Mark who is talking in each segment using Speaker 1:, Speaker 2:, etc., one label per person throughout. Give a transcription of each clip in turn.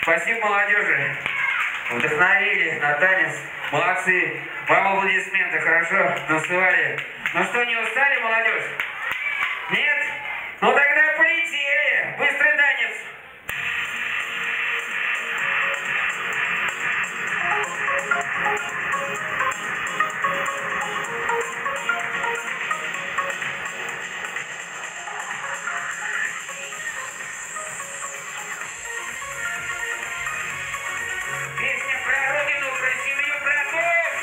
Speaker 1: Спасибо молодежи. Вдохновили на танец. Молодцы. Вам аплодисменты. Хорошо танцевали. Ну что, не устали, молодежь? Нет? Ну тогда полетели. Быстрый танец. Песня про родину, про семью, про дом.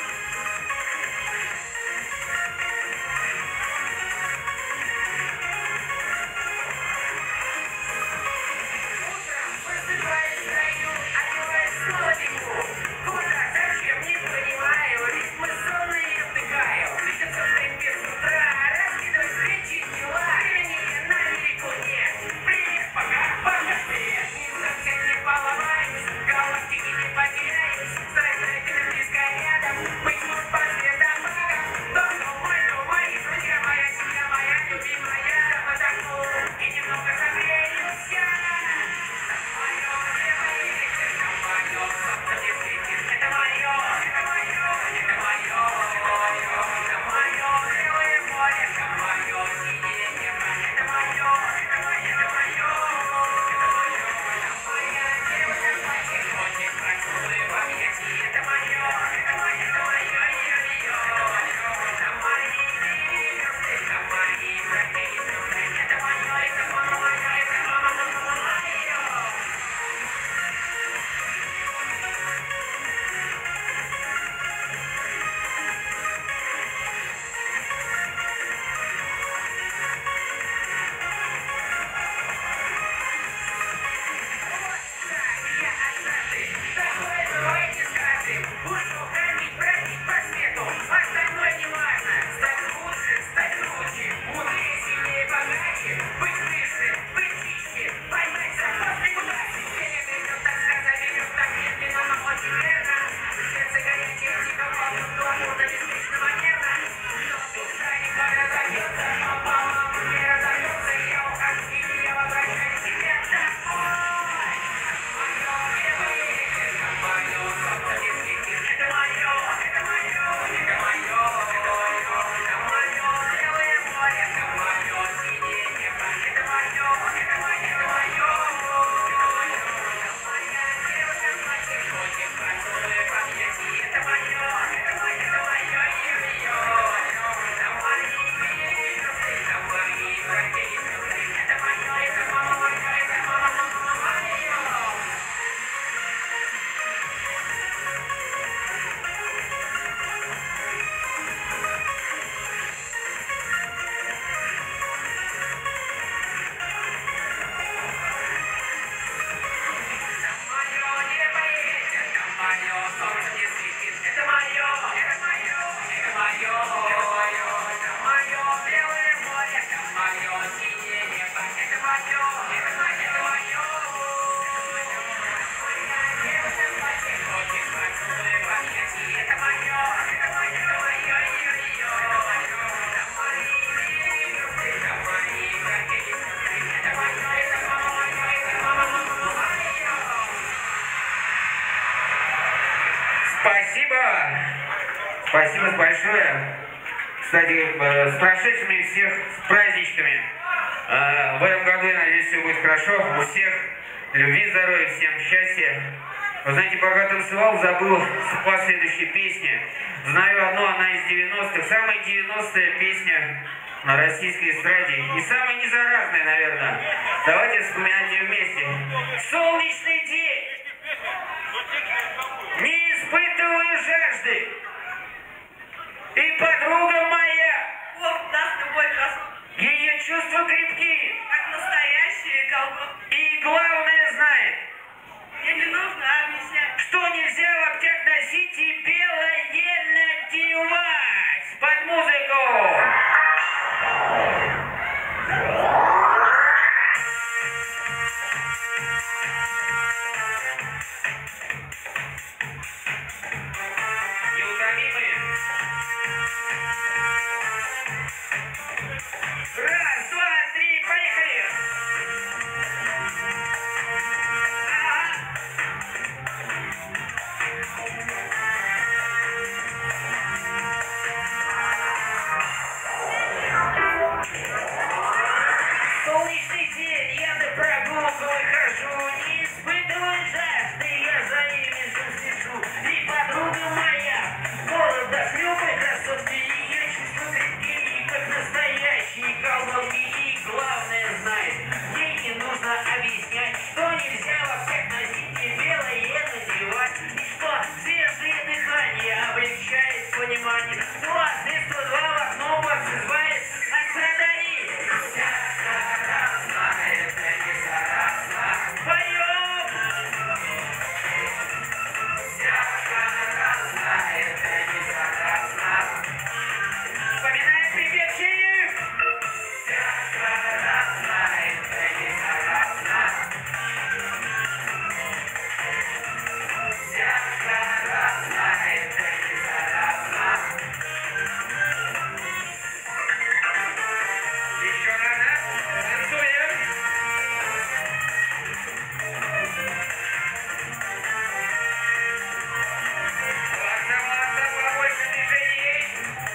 Speaker 1: Спасибо. Спасибо большое. Кстати, с прошедшими всех с праздничками. В этом году, я надеюсь, все будет хорошо. У всех любви, здоровья, всем счастья. Вы знаете, пока танцевал, забыл последующие песни. Знаю одну, она из 90-х. Самая 90-я песня на российской эстраде. И самая незаразная, наверное. Давайте вспоминать ее вместе. Солнечный день! Не испытываю жажды. И подруга моя.
Speaker 2: Вот нас любой красота.
Speaker 1: Ее чувства крепки.
Speaker 2: Как настоящие колготки.
Speaker 1: И главное знает.
Speaker 2: Мне не нужно объяснять.
Speaker 1: Что нельзя лаптях носить и белое надевать. Под музыку. Неутомимые. Раз, два, три, поехали! день я на прогулку выхожу, не испытываю жажды, я за ними слежу. И подруга моя, молодо хлюпай красотки, ее чувства крепкие, как настоящие колонки. И главное знает, ей не нужно объяснять, что нельзя во всех носить не белое надевать, и что свежее дыхание облегчает понимание. Ну а здесь 102 в окно вас избавит от страданий. Вся жара знает, не заразна. Поем! Вся жара знает, не заразна. Вспоминаем припевчик. Вся жара знает, не заразна. Вся жара знает, не заразна. Еще рано. Танцуем. Молодца, побольше движений.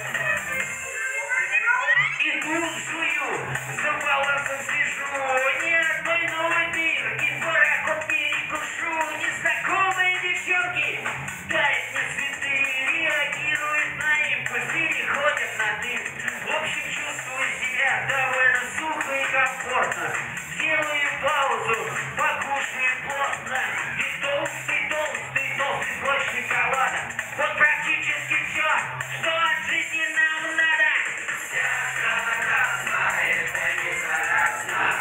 Speaker 1: Иду, жую, за балансом слежу, ни одной новой дырки, бараком перекушу. Незнакомые девчонки дарят мне цветы, реагируют на импульс, переходят на ты. В общем, чувствую себя довольно сухо и комфортно. Делаю паузу, покушаю плотно. И толстый слой шоколада. Вот практически все, что от жизни нам надо. Вся жара знает, не заразна.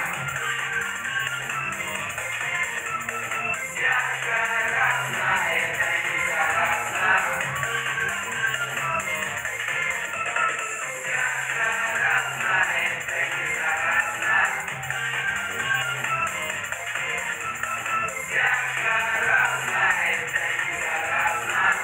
Speaker 1: Вся жара знает, не заразна. Вся жара знает, не заразна. Вся жара знает, не заразна.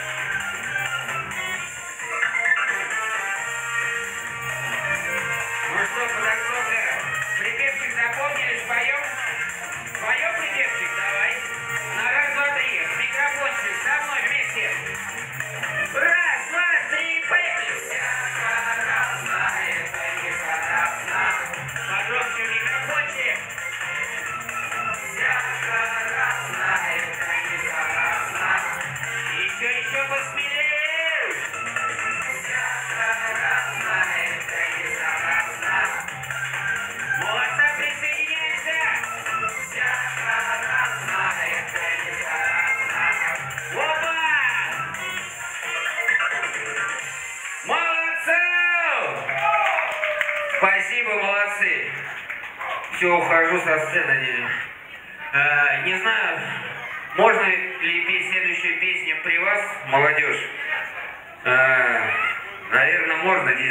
Speaker 1: Ну что, подготовка? Припевчик запомнили, споем? Споем припевчик, давай. На раз, два, три. Микрофончик со мной вместе. Раз, два, три, поехали. Вся жара знает, не заразна. Погромче микрофончик. Вся жара знает, не заразна. Еще посмелее. Вся жара знает, не заразна. Молодца, присоединяйся. Вся жара знает, не заразна. Опа! Молодцы! Спасибо, молодцы. Все, ухожу со сцены. Не знаю, можно ли петь следующую песню при вас, молодежь? Наверное, можно.